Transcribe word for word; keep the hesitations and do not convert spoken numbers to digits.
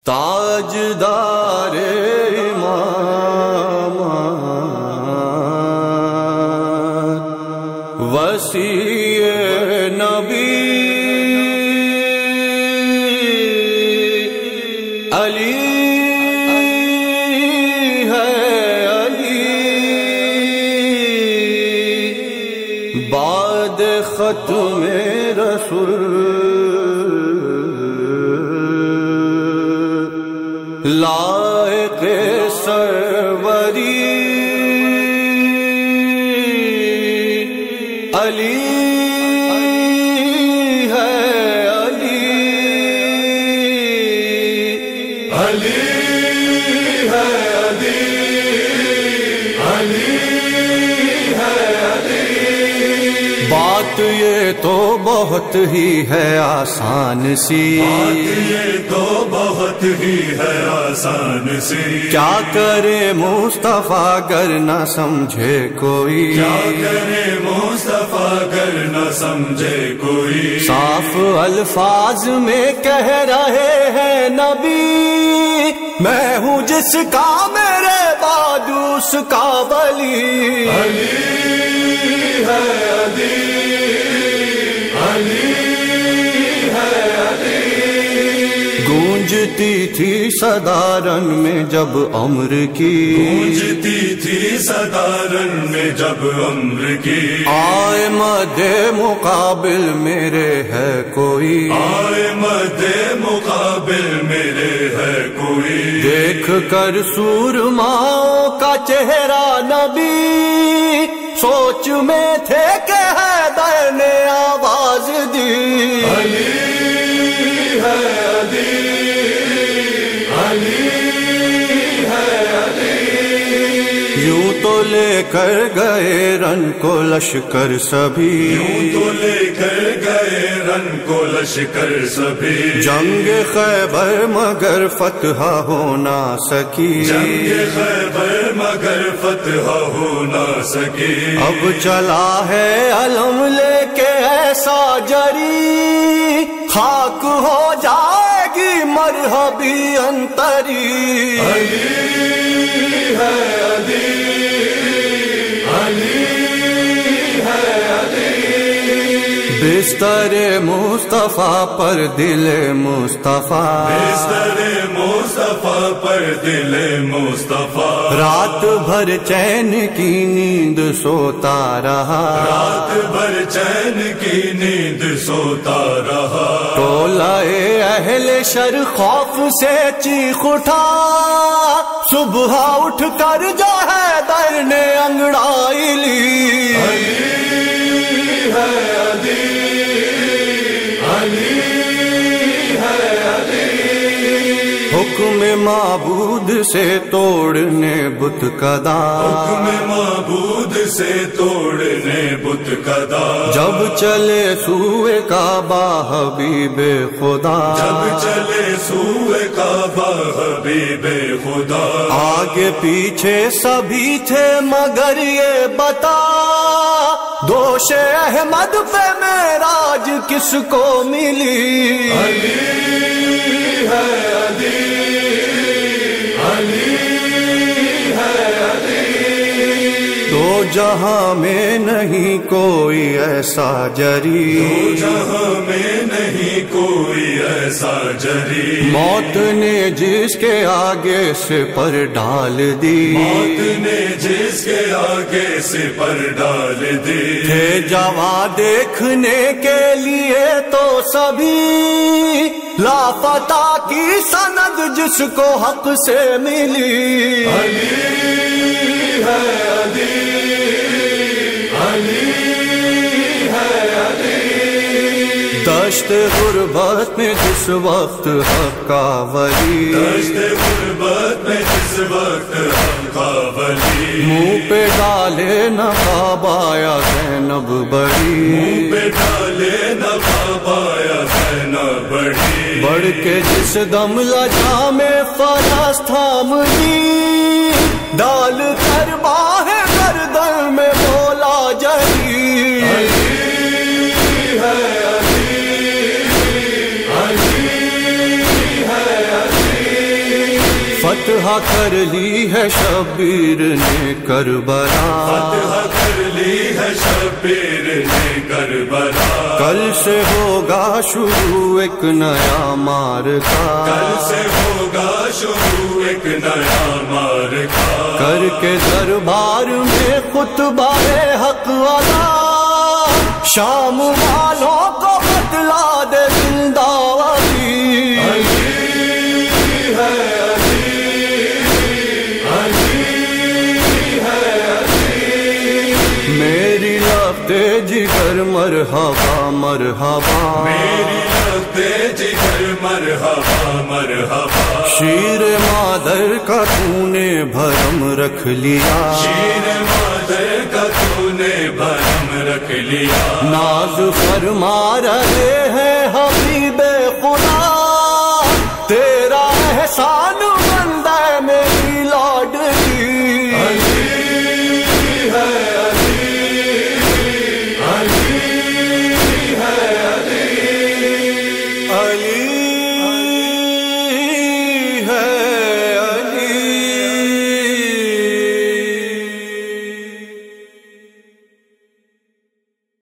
تاجدار امامت وسیع نبی علی ہے علی بعد ختم رسول لائق سروری علی ہے علی علی ہے علی علی ہے علی۔ بات یہ تو بہت ہی ہے آسان سی، بات یہ تو بہت ہی ہے آسان سی، کیا کرے مصطفیٰ گر نہ سمجھے کوئی، کیا کرے مصطفیٰ گر نہ سمجھے کوئی۔ صاف الفاظ میں کہہ رہے ہیں نبی، میں ہوں جس کا میرے بعد اس کا ولی۔ علی ہے علی علی ہے علی۔ گونجتی تھی صدارن میں جب امر کی، گونجتی تھی صدارن میں جب امر کی، آئے مد مقابل میرے ہے کوئی، آئے مد مقابل میرے ہے کوئی۔ دیکھ کر سورماؤں کا چہرہ نبی، سوچ میں تھے کہ حیدر نے آواز دی۔ علی ہے علی علی ہے علی۔ یوں تو لے کر گئے رن کو لشکر سبھی، یوں تو لے کر گئے رن کو لشکر سبھی، جنگ خیبر مگر فتح ہو نہ سکی، جنگ خیبر مگر فتح ہو نہ سکی۔ اب چلا ہے علم لے کے ایسا جری، خاک ہو جائے گی مرحبی انتری۔ علی ہے علی علی ہے علی۔ بستر مصطفیٰ پر دل مصطفیٰ، بستر مصطفیٰ پر دل مصطفیٰ، رات بھر چین کی نیند سوتا رہا، رات بھر چین کی نیند سوتا رہا۔ ٹولہ اہل شر خوف سے چیخ اٹھا، صبح اٹھ کر جو حیدر نے انگڑائی لی۔ علی ہے علی علی ہے علی۔ حکم معبود سے توڑنے بت کدا، حکم معبود سے توڑنے بت کدا، جب چلے سوئے کعبہ حبیب خدا، جب چلے سوئے کعبہ حبیب خدا۔ آگے پیچھے سبھی تھے مگر یہ بتا، دوش احمد پہ معراج کس کو ملی۔ علی ہے علی علی ہے علی۔ دو جہاں میں نہیں کوئی ایسا جری، دو جہاں میں نہیں کوئی ایسا جری، موت نے جس کے آگے سے پر ڈال دی، موت نے جس کے آگے سے پر ڈال دی۔ تھے جواں دیکھنے کے لیے تو سبھی، لاپتہ کی سند جس کو حق سے ملی۔ علی ہے علی علی ہے علی۔ دشت غربت میں جس وقت حق کا ولی، دشت غربت میں جس وقت حق کا ولی، منہ پہ ڈالے نقاب آیا زینب بڑی، منہ پہ ڈالے نقاب آیا زینب بڑی، بڑھ کے جس دم لجا میں فرس تھام لی، ڈال کر باہیں گردن میں بولا جری۔ علی ہے علی علی ہے علی۔ فتح کر لی ہے شبیر نے کربلا، فتح کر لی ہے شبیر نے کربلا، کل سے ہوگا شروع ایک نیا معرکہ، کل سے ہوگا شروع ایک نیا معرکہ، کر کے دربار میں خطبہ حق والا، شام والوں کو بتلا دے زندہ علی، علی ہے علی، علی ہے علی، میری لفظ جگر مرحبا مرحبا، میری لفظ جگر مرحبا مرحبا، شیر مادر کا تو نے بھرم رکھ لیا، شیر مادر کا تو نے بھرم رکھ لیا، ناز فرما رہے ہیں حبیب خدا،